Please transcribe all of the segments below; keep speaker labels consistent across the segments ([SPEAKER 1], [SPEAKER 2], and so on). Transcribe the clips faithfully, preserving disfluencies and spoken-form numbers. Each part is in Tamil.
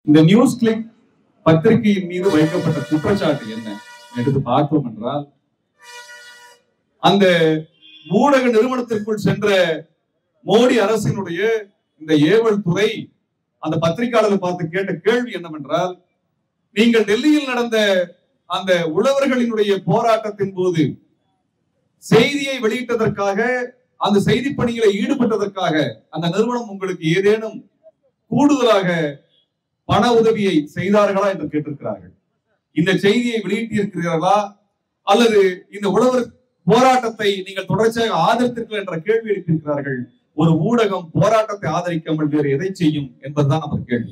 [SPEAKER 1] இந்த நியூஸ் கிளிக் பத்திரிகையின் மீது வைக்கப்பட்ட குற்றச்சாட்டு என்ன என்று பார்த்தோம் என்றால், அந்த ஊடக நிறுவனத்திற்குள் சென்ற மோடி அரசினுடைய இந்த ஏவல் துறை அந்த பத்திரிகையாளர்கள் பார்த்து கேட்ட கேள்வி என்னவென்றால், நீங்கள் டெல்லியில் நடந்த அந்த உழவர்களினுடைய போராட்டத்தின் போது செய்தியை வெளியிட்டதற்காக, அந்த செய்தி பணிகளை ஈடுபட்டதற்காக அந்த நிறுவனம் உங்களுக்கு ஏதேனும் கூடுதலாக பண உதவியை செய்தார்களா என்று கேட்டிருக்கிறார்கள். இந்த செய்தியை வெளியிட்டிருக்கிறீர்களா அல்லது இந்த உழவர் போராட்டத்தை நீங்கள் தொடர்ச்சியாக ஆதரித்தீர்கள் என்ற கேள்வி எழுப்பியிருக்கிறார்கள். ஒரு ஊடகம் போராட்டத்தை ஆதரிக்காமல் வேறு எதை செய்யும் என்பதுதான் நம்ம கேள்வி.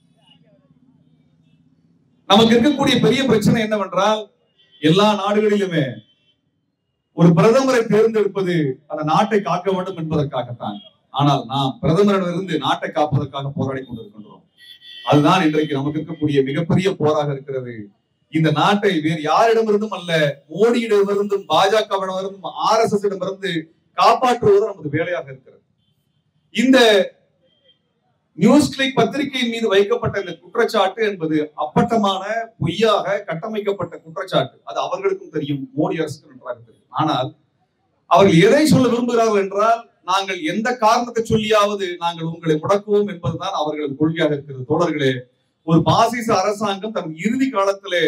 [SPEAKER 1] நமக்கு இருக்கக்கூடிய பெரிய பிரச்சனை என்னவென்றால், எல்லா நாடுகளிலுமே ஒரு பிரதமரை தேர்ந்தெடுப்பது அந்த நாட்டை காக்க வேண்டும் என்பதற்காகத்தான். ஆனால் நாம் பிரதமரிடமிருந்து நாட்டை காப்பதற்காக போராடி கொண்டிருக்கின்றோம். அதுதான் இன்றைக்கு நமக்கு இருக்கக்கூடிய மிகப்பெரிய போராக இருக்கிறது. இந்த நாட்டை வேறு யாரிடமிருந்தும் அல்ல, மோடியிடமிருந்தும் பாஜகவிடமிருந்தும் ஆர் எஸ் எஸ் இடமிருந்து காப்பாற்றுவது நமது வேலையாக இருக்கிறது. இந்த நியூஸ் கிளிக் பத்திரிகையின் மீது வைக்கப்பட்ட இந்த குற்றச்சாட்டு என்பது அப்பட்டமான பொய்யாக கட்டமைக்கப்பட்ட குற்றச்சாட்டு. அது அவர்களுக்கும் தெரியும், மோடி அரசுக்கு நன்றாக தெரியும். ஆனால் அவர்கள் எதை சொல்ல விரும்புகிறார்கள் என்றால், நாங்கள் எந்த காரணத்தை சொல்லியாவது நாங்கள் உங்களை முடக்குவோம் என்பதுதான் அவர்களது கொள்கையாக இருக்கிறது. தோழர்களே, ஒரு பாசிச அரசாங்கம் தன் இறுதி காலத்திலே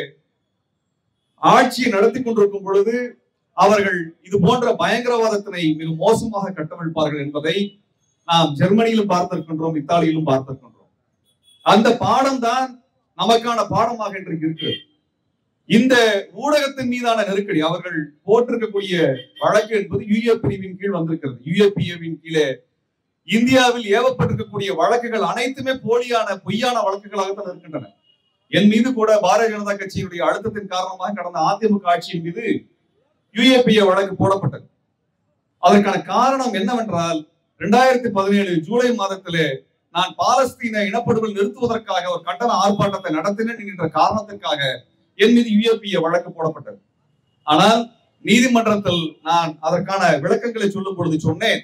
[SPEAKER 1] ஆட்சியை நடத்தி கொண்டிருக்கும் பொழுது அவர்கள் இது போன்ற பயங்கரவாதத்தினை மிக மோசமாக கட்டமைப்பார்கள் என்பதை நாம் ஜெர்மனியிலும் பார்த்திருக்கின்றோம், இத்தாலியிலும் பார்த்திருக்கின்றோம். அந்த பாடம் தான் நமக்கான பாடமாக இன்றைக்கு இருக்கிறது. இந்த ஊடகத்தின் மீதான நெருக்கடி, அவர்கள் போட்டிருக்கக்கூடிய வழக்கு என்பது யுஏ பிரிவின் கீழ் வந்திருக்கிறது. யுஏபிஏவின் கீழே இந்தியாவில் ஏவப்பட்டிருக்கக்கூடிய வழக்குகள் அனைத்துமே போலியான பொய்யான வழக்குகளாகத்தான் இருக்கின்றன. என் மீது கூட பாரதிய ஜனதா கட்சியினுடைய அழுத்தத்தின் காரணமாக கடந்த அதிமுக ஆட்சியின் மீது யுஏபிஏ வழக்கு போடப்பட்டது. அதற்கான காரணம் என்னவென்றால், இரண்டாயிரத்தி பதினேழு ஜூலை மாதத்திலே நான் பாலஸ்தீன இனப்படுகொலை நிறுத்துவதற்காக ஒரு கண்டன ஆர்ப்பாட்டத்தை நடத்தினேன் என்கின்ற காரணத்திற்காக என் மீது யுஏபிஏ வழக்கு போடப்பட்டது. ஆனால் நீதிமன்றத்தில் நான் அதற்கான விளக்கங்களை சொல்லும் பொழுது சொன்னேன்,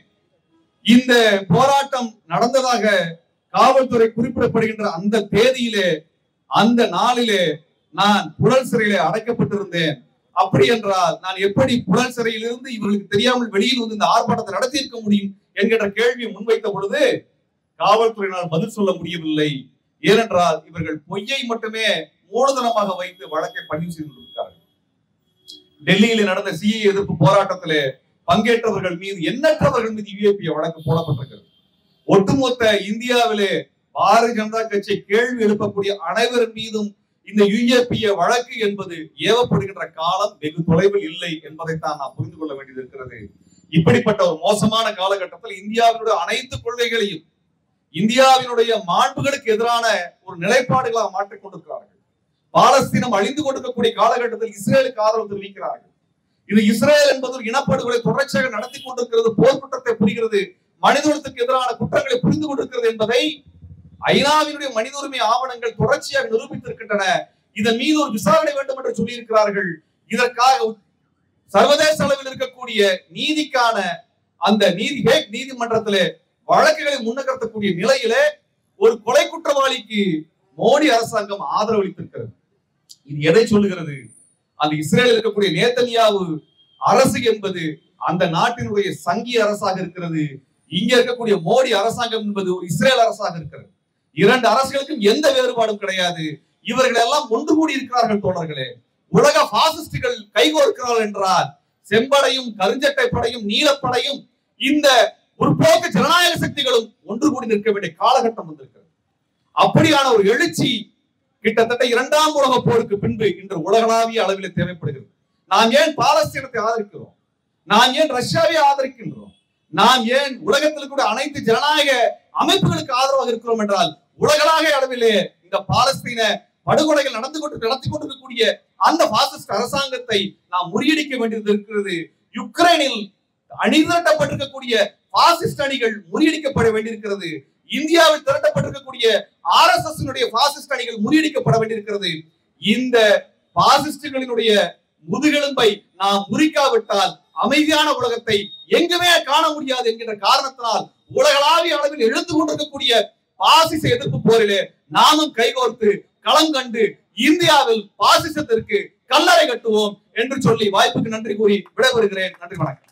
[SPEAKER 1] இந்த போராட்டம் நடந்ததாக காவல்துறை குறிப்பிடப்படுகின்ற அந்த தேதியிலே, அந்த நாளிலே நான் புழல் சிறையிலே அடைக்கப்பட்டிருந்தேன். அப்படி என்றால் நான் எப்படி புழல் சிறையில் இருந்து இவர்களுக்கு தெரியாமல் வெளியில் வந்து இந்த ஆர்ப்பாட்டத்தை நடத்தி இருக்க முடியும் என்கின்ற கேள்வியை முன்வைத்த பொழுது காவல்துறையினால் பதில் சொல்ல முடியவில்லை. ஏனென்றால் இவர்கள் பொய்யை மட்டுமே மூலதனமாக வைத்து வழக்கை பதிவு செய்து கொண்டிருக்கிறார்கள். டெல்லியில் நடந்த சிஏ எதிர்ப்பு போராட்டத்திலே பங்கேற்றவர்கள் மீது, எண்ணற்றவர்கள் மீது யுஏபிஏ வழக்கு போடப்பட்டிருக்கிறது. ஒட்டுமொத்த இந்தியாவிலே பாரதிய ஜனதா கட்சி கேள்வி எழுப்பக்கூடிய அனைவரின் மீதும் இந்த யுஏபிஏ வழக்கு என்பது ஏவப்படுகின்ற காலம் வெகு தொலைவில் இல்லை என்பதைத்தான் நாம் புரிந்து கொள்ள வேண்டியது இருக்கிறது. இப்படிப்பட்ட ஒரு மோசமான காலகட்டத்தில் இந்தியாவினுடைய அனைத்து கொள்கைகளையும் இந்தியாவினுடைய மாண்புகளுக்கு எதிரான ஒரு நிலைப்பாடுகளாக மாற்றிக் கொண்டிருக்கிறார்கள். பாலஸ்தீனம் அழிந்து கொண்டிருக்கக்கூடிய காலகட்டத்தில் இஸ்ரேலுக்கு ஆதரவு தெரிவிக்கிறார்கள். இது இஸ்ரேல் என்பது ஒரு இனப்படுகொலை தொடர்ச்சியாக நடத்தி கொண்டிருக்கிறது, போர் குற்றத்தை புரிகிறது, மனிதர்களுக்கு எதிரான குற்றங்களை புரிந்து கொண்டிருக்கிறது என்பதை ஐநாவினுடைய மனித உரிமை ஆவணங்கள் தொடர்ச்சியாக நிரூபித்திருக்கின்றன. இதன் மீது ஒரு விசாரணை வேண்டும் என்று சொல்லி இருக்கிறார்கள். இதற்காக சர்வதேச அளவில் இருக்கக்கூடிய நீதிக்கான அந்த நீதி ஹேக் நீதிமன்றத்திலே வழக்குகளை முன்னகர்த்தக்கூடிய நிலையிலே ஒரு கொலை குற்றவாளிக்கு மோடி அரசாங்கம் ஆதரவு அளித்திருக்கிறது. இது எதை சொல்லுகிறது? அந்த இஸ்ரேலில் இருக்கக்கூடிய நேத்தன்யாவு அரசு என்பது அந்த நாட்டினுடைய சங்கிய அரசாக இருக்கிறது. இங்க இருக்கக்கூடிய மோடி அரசாங்கம் என்பது ஒரு இஸ்ரேல் அரசாக இருக்கிறது. இரண்டு அரசுகளுக்கும் எந்த வேறுபாடும் கிடையாது. இவர்கள் எல்லாம் ஒன்று கூடி இருக்கிறார்கள். தோழர்களே, உலக பாசிஸ்டுகள் கைகோர்க்கிறார்கள் என்றால் செம்படையும் கருஞ்சட்டை படையும் நீலப்படையும் இந்த முற்போக்கு ஜனநாயக சக்திகளும் ஒன்று கூடி நிற்க வேண்டிய காலகட்டம் வந்திருக்கிறது. அப்படியான ஒரு எழுச்சி கிட்டத்தட்ட இரண்டாம் உலக போருக்கு பின்பு இன்று உலகளாவிய அளவில் தேவைப்படுகிறது. நாம் ஏன் பாலஸ்தீனத்தை ஆதரிக்கிறோம்? நாம் ஏன் ரஷ்யாவை ஆதரிக்கின்றோம்? நாம் ஏன் உலகத்தில் கூட அனைத்து ஜனநாயக அமைப்புகளுக்கு ஆதரவாக இருக்கிறோம் என்றால், உலகளாவிய அளவிலே இந்த பாலஸ்தீன படுகொலைகள் நடந்து கொண்டு நடத்தி கொண்டிருக்கக்கூடிய அந்த பாசிஸ்ட் அரசாங்கத்தை நாம் முறியடிக்க வேண்டியது இருக்கிறது. யுக்ரைனில் அணிதிரட்டப்பட்டிருக்கக்கூடிய பாசிஸ்ட் அணிகள் முறியடிக்கப்பட வேண்டியிருக்கிறது. இந்தியாவில் திரட்டப்பட்டிருக்கக்கூடிய ஆர் எஸ் எஸ் பாசிஸ்ட் அணிகள் முறியடிக்கப்பட வேண்டியிருக்கிறது. இந்த பாசிஸ்டுகளினுடைய முதுகெலும்பை நாம் முறிக்காவிட்டால் அமைதியான உலகத்தை எங்குமே காண முடியாது என்கின்ற காரணத்தினால் உலகளாவிய அளவில் எழுந்து கொண்டிருக்கக்கூடிய பாசிச எதிர்ப்பு போரிலே நாமும் கைகோர்த்து களம் கண்டு இந்தியாவில் பாசிசத்திற்கு கல்லறை கட்டுவோம் என்று சொல்லி வாய்ப்புக்கு நன்றி கூறி விடைபெறுகிறேன். நன்றி, வணக்கம்.